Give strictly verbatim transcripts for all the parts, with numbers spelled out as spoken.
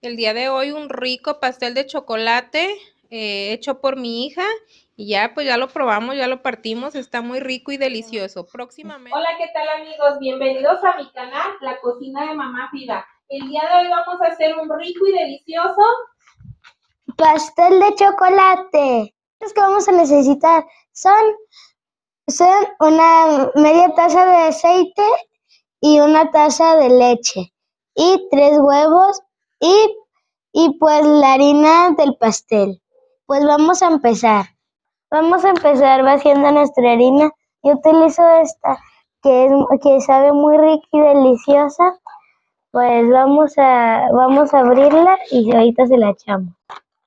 El día de hoy un rico pastel de chocolate eh, hecho por mi hija y ya pues ya lo probamos, ya lo partimos, está muy rico y delicioso. Próximamente. Hola, ¿qué tal amigos? Bienvenidos a mi canal, La Cocina de Mamá Frida. El día de hoy vamos a hacer un rico y delicioso pastel de chocolate. Los que vamos a necesitar son, son una media taza de aceite y una taza de leche y tres huevos y, y pues la harina del pastel. Pues vamos a empezar. Vamos a empezar vaciando nuestra harina. Yo utilizo esta que, es, que sabe muy rica y deliciosa. Pues vamos a, vamos a abrirla y ahorita se la echamos.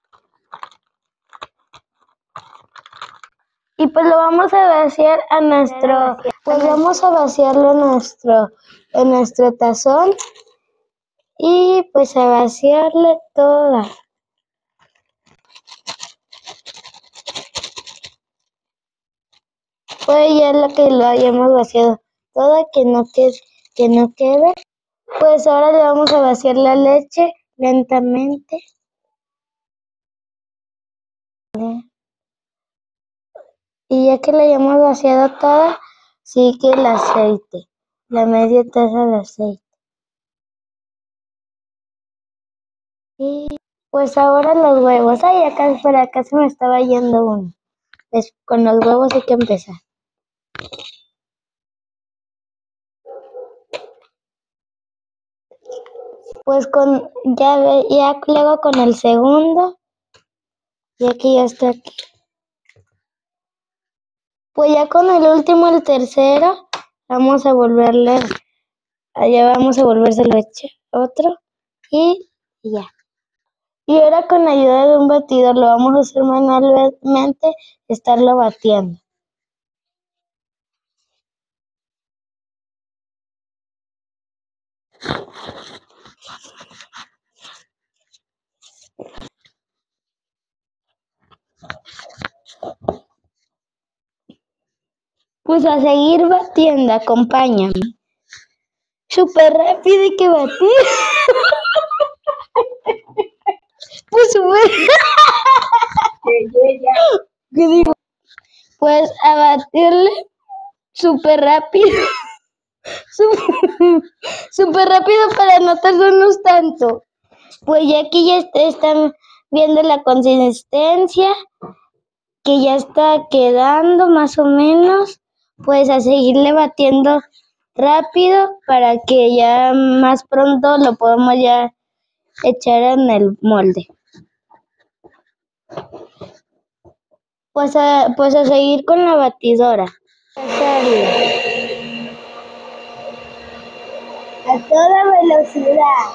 Y pues lo vamos a vaciar a nuestro, pues vamos a vaciarlo en nuestro, en nuestro tazón y pues a vaciarle toda. Pues ya lo que lo hayamos vaciado toda, que no quede, que no quede. Pues ahora le vamos a vaciar la leche lentamente. Y ya que la hayamos vaciado toda, sigue el aceite, la media taza de aceite. Y pues ahora los huevos. Ay, acá por acá se me estaba yendo uno. Pues con los huevos hay que empezar. Pues con ya, ya luego con el segundo, ya que ya está aquí. Pues ya con el último, el tercero, vamos a volverle, allá vamos a volvérselo a echar otro y, y ya. Y ahora con la ayuda de un batidor lo vamos a hacer manualmente, estarlo batiendo. Pues a seguir batiendo, acompáñame. Súper rápido hay que batir. Pues súper. ¿Qué digo? Pues a batirle súper rápido. Súper rápido para no tardarnos tanto. Pues ya aquí ya están viendo la consistencia, que ya está quedando más o menos. Pues a seguirle batiendo rápido para que ya más pronto lo podamos ya echar en el molde. Pues a, pues a seguir con la batidora. A toda velocidad.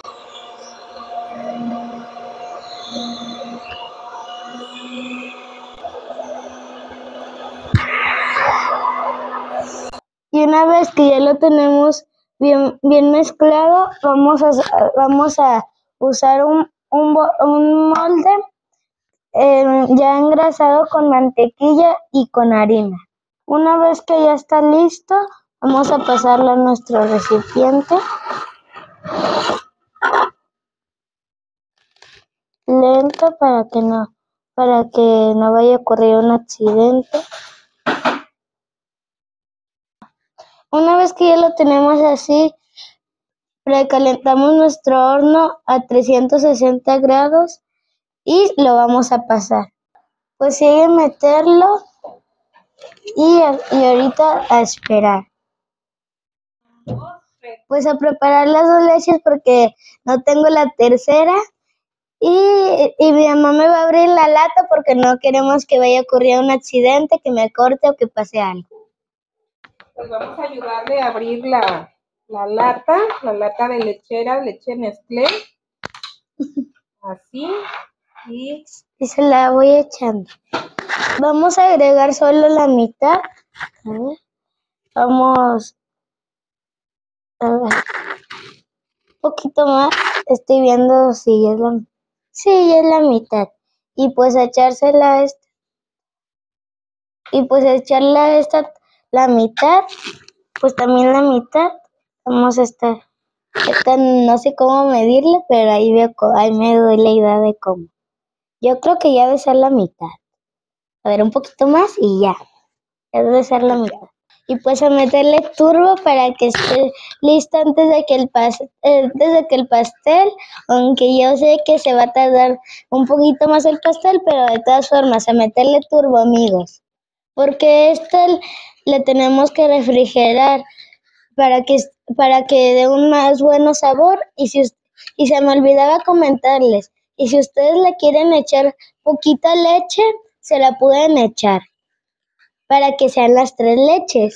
Y una vez que ya lo tenemos bien, bien mezclado, vamos a, vamos a usar un, un, un molde eh, ya engrasado con mantequilla y con harina. Una vez que ya está listo, vamos a pasarlo a nuestro recipiente. Lento para que no, para que no vaya a ocurrir un accidente. Una vez que ya lo tenemos así, precalentamos nuestro horno a trescientos sesenta grados y lo vamos a pasar. Pues sigue meterlo y, y ahorita a esperar. Pues a preparar las dos leches porque no tengo la tercera y, y mi mamá me va a abrir la lata porque no queremos que vaya a ocurrir un accidente, que me corte o que pase algo. Pues vamos a ayudarle a abrir la, la lata, la lata de lechera, leche Nestlé. Así. Y, y se la voy echando. Vamos a agregar solo la mitad. A ver. Vamos a ver. Un poquito más. Estoy viendo si es la, sí, es la mitad. Y pues a echársela a esta. Y pues a echarle a esta la mitad. Pues también la mitad. Vamos a estar Esta no sé cómo medirle, pero ahí veo, ahí me doy la idea de cómo. Yo creo que ya debe ser la mitad. A ver, un poquito más y ya. Ya debe ser la mitad. Y pues a meterle turbo para que esté listo antes de que el pastel, antes de que el pastel, aunque yo sé que se va a tardar un poquito más el pastel, pero de todas formas, a meterle turbo, amigos. Porque este le tenemos que refrigerar para que, para que dé un más bueno sabor. Y, si, y se me olvidaba comentarles, y si ustedes le quieren echar poquita leche, se la pueden echar para que sean las tres leches.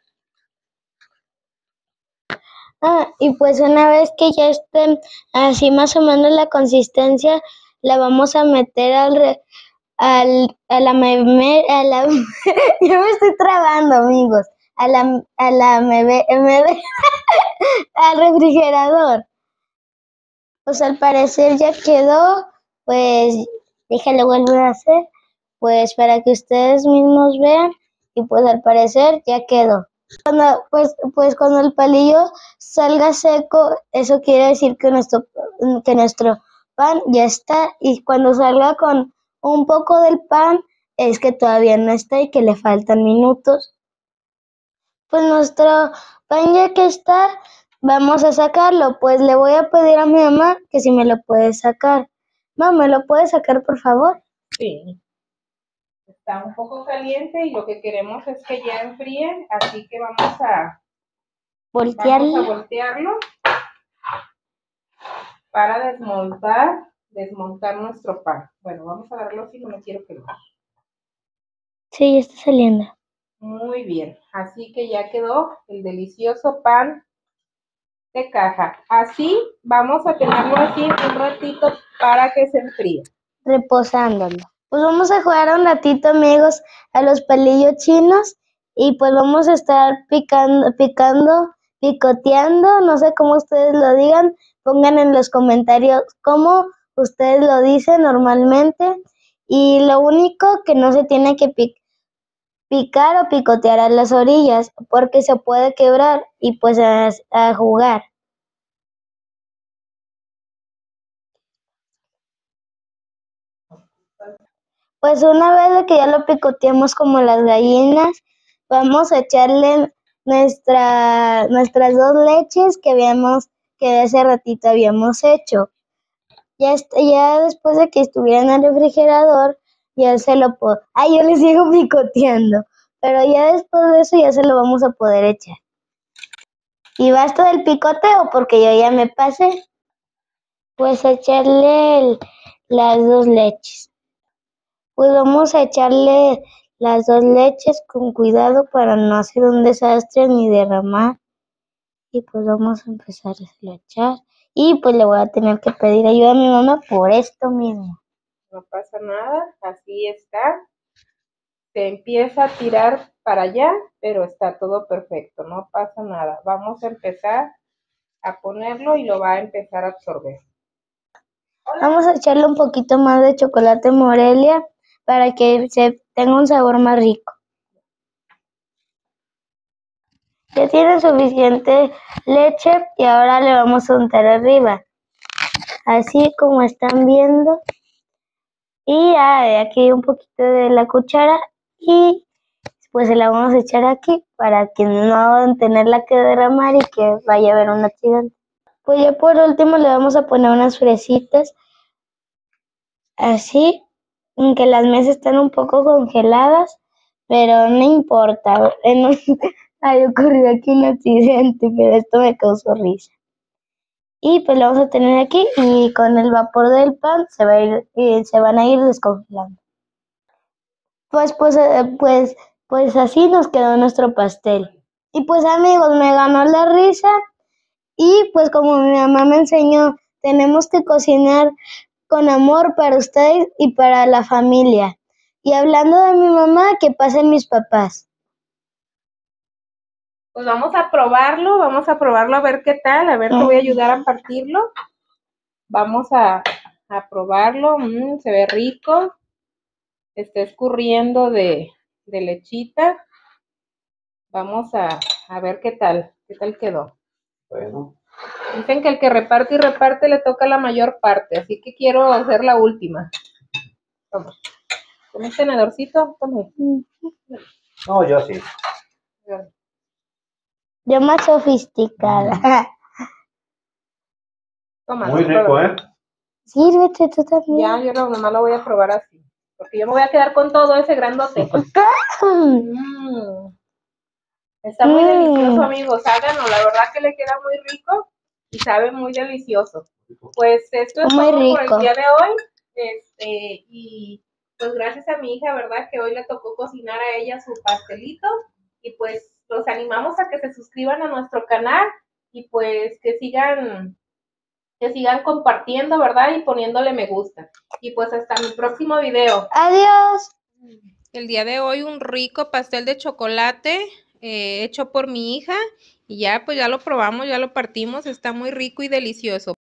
Ah, y pues una vez que ya estén así más o menos la consistencia, la vamos a meter al, re, al a la meme, a la yo me estoy trabando, amigos, a la a la mebe, mebe, al refrigerador. Pues al parecer ya quedó, pues déjalo volver a hacer, pues para que ustedes mismos vean, y pues al parecer ya quedó. Cuando, pues, pues cuando el palillo salga seco, eso quiere decir que nuestro, que nuestro pan ya está, y cuando salga con un poco del pan, es que todavía no está y que le faltan minutos. Pues nuestro pan ya que está, vamos a sacarlo. Pues le voy a pedir a mi mamá que si me lo puede sacar. Mamá, ¿me lo puede sacar, por favor? Sí. Está un poco caliente y lo que queremos es que ya enfríe, así que vamos a voltearlo, vamos a voltearlo para desmontar, desmontar nuestro pan. Bueno, vamos a darlo así, no me quiero quemar. Sí, ya está saliendo. Muy bien, así que ya quedó el delicioso pan de caja. Así vamos a tenerlo así un ratito para que se enfríe. Reposándolo. Pues vamos a jugar un ratito, amigos, a los palillos chinos, y pues vamos a estar picando, picando, picoteando, no sé cómo ustedes lo digan, pongan en los comentarios cómo ustedes lo dicen normalmente, y lo único que no se tiene que pic picar o picotear a las orillas, porque se puede quebrar, y pues a, a jugar. Pues una vez de que ya lo picoteamos como las gallinas, vamos a echarle nuestra, nuestras dos leches que habíamos, que hace ratito habíamos hecho. Ya, ya después de que estuviera en el refrigerador, ya se lo puedo. Ay, yo le sigo picoteando, pero ya después de eso ya se lo vamos a poder echar. ¿Y basta del picoteo? Porque yo ya me pasé. Pues echarle el, las dos leches. Pues vamos a echarle las dos leches con cuidado para no hacer un desastre ni derramar. Y pues vamos a empezar a echar. Y pues le voy a tener que pedir ayuda a mi mamá por esto mismo. No pasa nada, así está. Se empieza a tirar para allá, pero está todo perfecto, no pasa nada. Vamos a empezar a ponerlo y lo va a empezar a absorber. Vamos a echarle un poquito más de chocolate Morelia para que se tenga un sabor más rico. Ya tiene suficiente leche y ahora le vamos a untar arriba, así como están viendo. Y ah, aquí un poquito de la cuchara y pues se la vamos a echar aquí para que no tenerla que derramar y que vaya a haber un accidente. Pues ya por último le vamos a poner unas fresitas así, aunque las mesas están un poco congeladas, pero no importa. Ay, ocurrió aquí un accidente, pero esto me causó risa. Y pues lo vamos a tener aquí y con el vapor del pan se, va a ir, eh, se van a ir descongelando. Pues, pues, eh, pues, pues así nos quedó nuestro pastel. Y pues amigos, me ganó la risa y pues como mi mamá me enseñó, tenemos que cocinar con amor para ustedes y para la familia. Y hablando de mi mamá, que pasen mis papás. Pues vamos a probarlo, vamos a probarlo a ver qué tal, a ver, te voy a ayudar a partirlo. Vamos a, a probarlo, mm, se ve rico, está escurriendo de, de lechita. Vamos a, a ver qué tal, qué tal quedó. Bueno. Dicen que el que reparte y reparte le toca la mayor parte, así que quiero hacer la última. Toma. ¿Con un tenedorcito? Toma. No, yo sí. Yo más sofisticada. Toma. Muy no, rico, prueba. ¿eh? Sírvete tú también. Ya, yo no, nomás lo voy a probar así. Porque yo me voy a quedar con todo ese grandote. Mm. Está muy Mm. delicioso, amigos. Háganlo. La verdad que le queda muy rico y sabe muy delicioso. Pues esto es Muy todo por rico. el día de hoy. Este, y pues gracias a mi hija, ¿verdad? Que hoy le tocó cocinar a ella su pastelito. Y pues los animamos a que se suscriban a nuestro canal y pues que sigan, que sigan compartiendo, ¿verdad? Y poniéndole me gusta. Y pues hasta mi próximo video. Adiós. El día de hoy un rico pastel de chocolate eh, hecho por mi hija y ya pues ya lo probamos, ya lo partimos, está muy rico y delicioso.